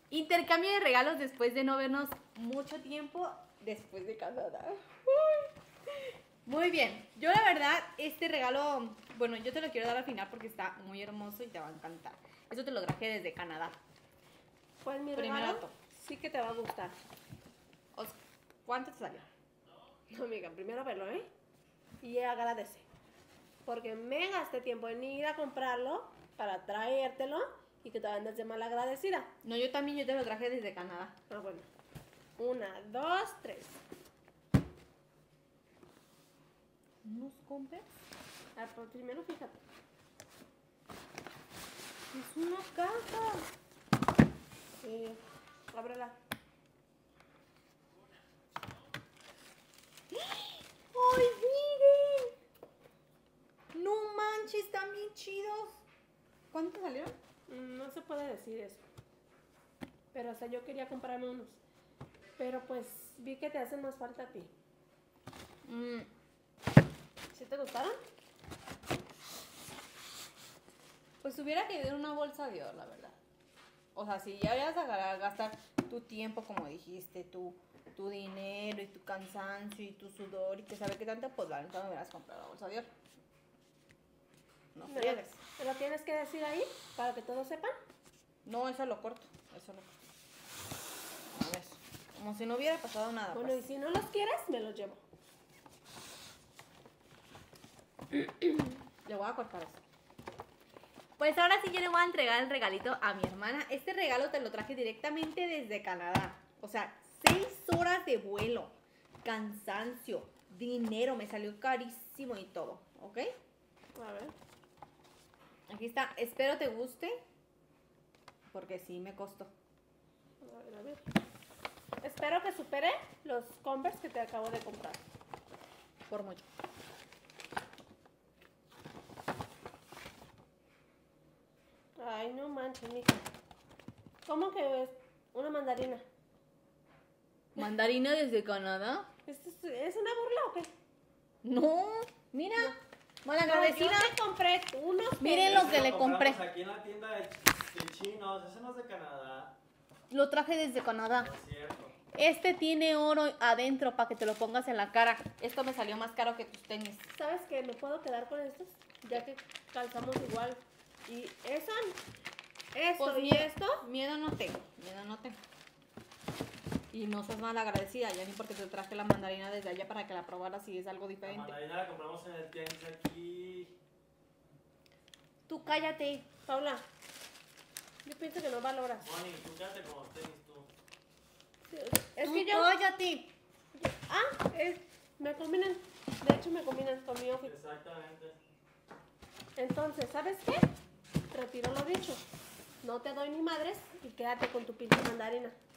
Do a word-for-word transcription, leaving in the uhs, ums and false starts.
Intercambio de regalos después de no vernos mucho tiempo después de casada. Muy bien. Yo la verdad, este regalo, bueno, yo te lo quiero dar al final porque está muy hermoso y te va a encantar. Eso te lo traje desde Canadá. Pues mi Primero regalo acto. sí que te va a gustar. Os- ¿Cuánto te salió? No, amiga, primero velo, ¿eh? Y agradece. Porque me gasté tiempo en ir a comprarlo para traértelo y que te andes de mal agradecida. No, yo también, yo te lo traje desde Canadá. Ah, bueno. Una, dos, tres. ¿Unos compres? Ah, pues primero fíjate. Es una caja. Sí, ábrela. ¡Ay, miren! No manches, están bien chidos. ¿Cuánto salieron? Mm, No se puede decir eso. Pero hasta yo quería comprarme unos. Pero pues vi que te hacen más falta a ti. Mm, ¿Sí te gustaron? pues hubiera querido una bolsa de oro, la verdad. O sea, si ya vayas a ga- gastar tu tiempo, como dijiste, tu, tu dinero y tu cansancio y tu sudor y que sabe qué tanto, pues la neta me hubieras comprado la bolsa de oro. No ¿Me lo, friegues. me lo tienes que decir ahí para que todos sepan? No, eso lo corto. Eso lo corto. A ver. Como si no hubiera pasado nada. Bueno, pues. y si no los quieres, me los llevo. Le voy a cortar eso. Pues ahora sí yo le voy a entregar el regalito a mi hermana. Este regalo te lo traje directamente desde Canadá. O sea, seis horas de vuelo, cansancio, dinero, me salió carísimo y todo, ¿ok? A ver. Aquí está, espero te guste, porque sí me costó. A ver, a ver. Espero que supere los Converse que te acabo de comprar. Por mucho. Ay, no manches, mija. ¿Cómo que es una mandarina? ¿Mandarina desde Canadá? ¿Esto es, es una burla o qué? No, mira, mala No, yo agradecida. te compré unos Miren tenis. lo que le compré. Aquí en la tienda de, de chinos, ese no es de Canadá, Lo traje desde Canadá. no es cierto. Este tiene oro adentro para que te lo pongas en la cara. Esto me salió más caro que tus tenis. ¿Sabes qué? ¿Me puedo quedar con estos? Ya que calzamos igual. Y eso, esto Pues y miedo, esto. miedo no tengo, miedo no tengo. Y no seas mal agradecida, ya ni porque te traje la mandarina desde allá para que la probaras si es algo La diferente. mandarina la compramos en el tianguis aquí. Tú cállate. Paula, yo pienso que no valoras. Moni, tú quédate con los tenis tú. Es Tú que yo... cállate. Ah, es, me combinan. De hecho, me combinan con mi outfit. Exactamente. Entonces, ¿sabes qué? Retiro lo dicho. No te doy ni madres y quédate con tu pinche mandarina.